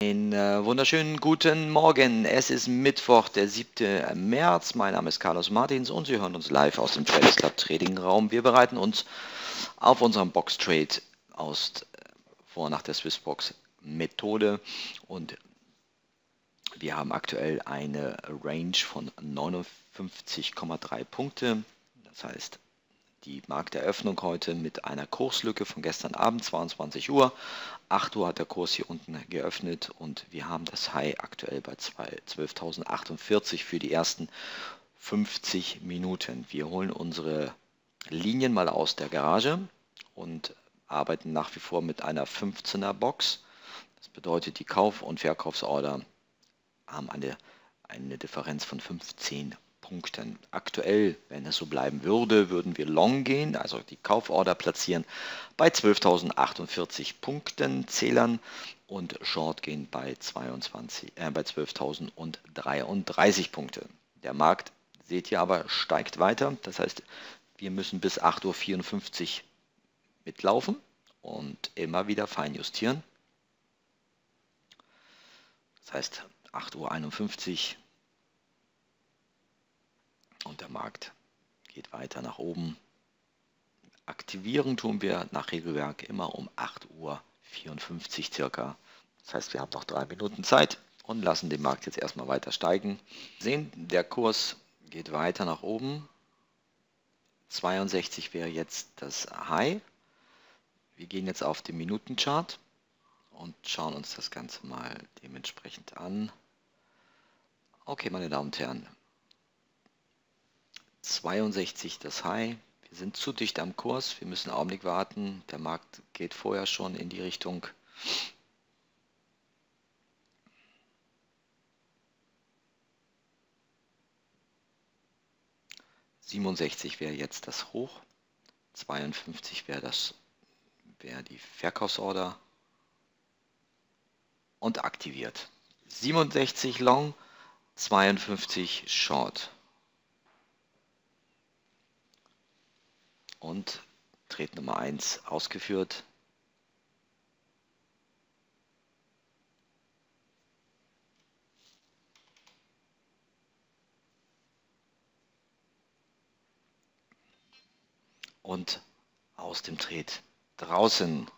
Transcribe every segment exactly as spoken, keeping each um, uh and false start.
Einen äh, wunderschönen guten Morgen. Es ist Mittwoch, der siebte März. Mein Name ist Carlos Martins und Sie hören uns live aus dem Traders Club Trading Raum. Wir bereiten uns auf unserem Box Trade aus äh, vor nach der Swissbox Methode und wir haben aktuell eine Range von neunundfünfzig Komma drei Punkte. Das heißt, die Markteröffnung heute mit einer Kurslücke von gestern Abend, zweiundzwanzig Uhr. acht Uhr hat der Kurs hier unten geöffnet und wir haben das High aktuell bei zwölftausendachtzig für die ersten fünfzig Minuten. Wir holen unsere Linien mal aus der Garage und arbeiten nach wie vor mit einer fünfzehner Box. Das bedeutet, die Kauf- und Verkaufsorder haben eine, eine Differenz von fünfzehn Punkten. Aktuell, wenn es so bleiben würde, würden wir Long gehen, also die Kauforder platzieren bei zwölftausendachtzig Punkten Zählern und Short gehen bei, äh, bei zwölftausenddreiunddreißig Punkte. Der Markt, seht ihr aber, steigt weiter. Das heißt, wir müssen bis acht Uhr vierundfünfzig mitlaufen und immer wieder fein justieren. Das heißt, acht Uhr einundfünfzig und der Markt geht weiter nach oben. Aktivieren tun wir nach Regelwerk immer um acht Uhr vierundfünfzig circa. Das heißt, wir haben noch drei Minuten Zeit und lassen den Markt jetzt erstmal weiter steigen. Sehen, der Kurs geht weiter nach oben. zweiundsechzig wäre jetzt das High. Wir gehen jetzt auf den Minutenchart und schauen uns das Ganze mal dementsprechend an. Okay, meine Damen und Herren, zweiundsechzig das High. Wir sind zu dicht am Kurs. Wir müssen einen Augenblick warten. Der Markt geht vorher schon in die Richtung siebenundsechzig wäre jetzt das Hoch. zweiundfünfzig wäre das wäre die Verkaufsorder und aktiviert. siebenundsechzig Long, zweiundfünfzig Short. Und Trade Nummer eins ausgeführt. Und aus dem Trade draußen.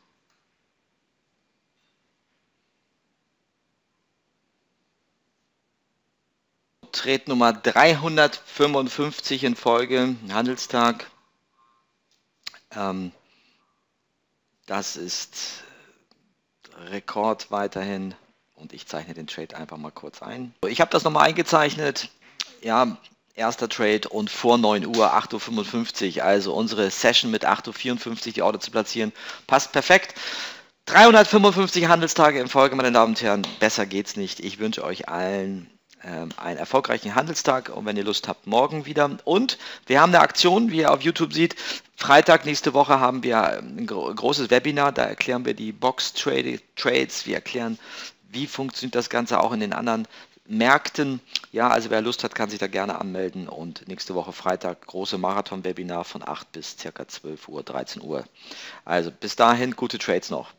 Trade Nummer dreihundertfünfundfünfzig in Folge, Handelstag. Ähm, das ist Rekord weiterhin und ich zeichne den Trade einfach mal kurz ein. Ich habe das nochmal eingezeichnet. Ja, erster Trade und vor neun Uhr, acht Uhr fünfundfünfzig, also unsere Session mit acht Uhr vierundfünfzig die Order zu platzieren, passt perfekt. dreihundertfünfundfünfzig Handelstage in Folge, meine Damen und Herren, besser geht's nicht. Ich wünsche euch allen ähm, einen erfolgreichen Handelstag und wenn ihr Lust habt, morgen wieder. Und wir haben eine Aktion, wie ihr auf YouTube seht. Freitag nächste Woche haben wir ein gro großes Webinar, da erklären wir die Box Trade Trades, wir erklären, wie funktioniert das Ganze auch in den anderen Märkten. Ja, also wer Lust hat, kann sich da gerne anmelden und nächste Woche Freitag große Marathon-Webinar von acht bis ca. zwölf Uhr, dreizehn Uhr. Also bis dahin gute Trades noch.